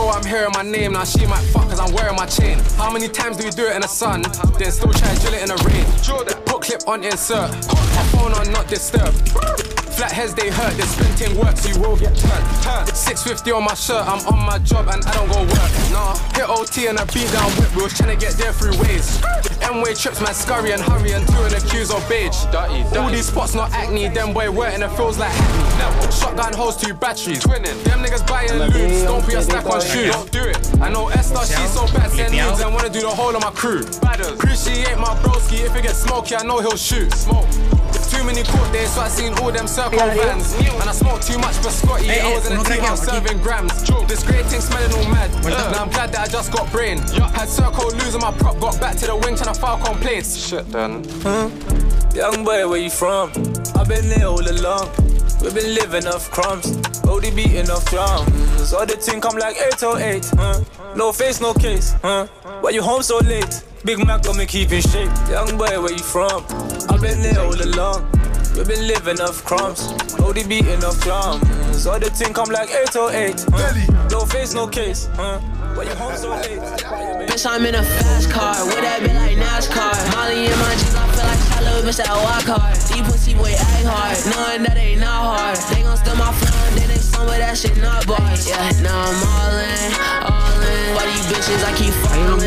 bro, I'm hearing my name. Now she might fuck cause I'm wearing my chain. How many times do we do it in the sun? Then still try to drill it in the rain. Put clip on insert. My phone on not disturb. Flatheads they hurt, this sprinting works, you will get turned. 650 on my shirt, I'm on my job and I don't go work. Nah, hit OT and a beat down whip, we was trying to get there through ways. M-way trips, man, scurry and hurry and two in the queues of beige. All these spots not acne, them boy work and it feels like acne. Shotgun holes, 2 batteries. Them niggas buying loot, don't put your stack on shoes. Don't do it. I know Esther, she's so bad, send nudes and wanna do the whole of my crew. Appreciate my broski, if it gets smoky, I know he'll shoot. Smoke. Too many court days, so I seen all them circle vans. And I smoked too much for Scotty. I was in a tea house serving grams. This great thing smelling all mad. Now I'm glad that I just got brain. Had circle losing my prop, got back to the wing trying to file complaints. Shit then. Young boy, where you from? I've been there all along. We've been living off crumbs, only beating off drums. All the thing come like 808, no face, no case, Why you home so late? Big Mac got me keep in shape. Young boy, where you from? I've been there all along. We've been living off crumbs, only beating off drums. All the thing come like 808, no face, no case, Why you home so late? Bitch, I'm in a fast car, with that bitch like NASCAR. Molly in my jeans, I feel like Shallow, bitch, that walk hard. These pussy boy act hard, knowing that ain't not hard. They gon' steal my phone, then they some but that shit not bars. Yeah, now I'm all in. All these bitches, I keep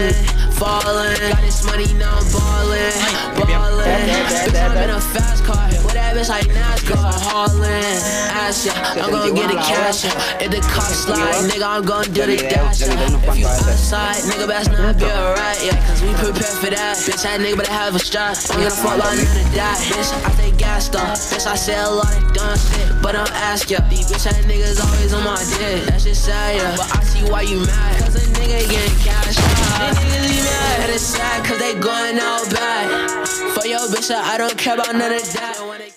falling. Got this money, now I'm ballin'. Bitch, I'm in a fast car, with that bitch like NASCAR. Haulin', ass ya, I'm gon' get the cash ya. If the car slide, nigga, I'm gon' do the dash ya. If you outside, nigga, best not be alright, yeah. Cause we prepared for that. Bitch, that nigga better have a strap. I'm gonna fall on none of that. Bitch, I take gas stuff. Bitch, I say a lot of dumb shit, but don't ask ya. These bitch ass niggas always on my dick. That's just sad, yeah. But I see why you mad. Cause a nigga getting cash out. These niggas be mad. And it's sad cause they going out bad. For your bitch, I don't care about none of that.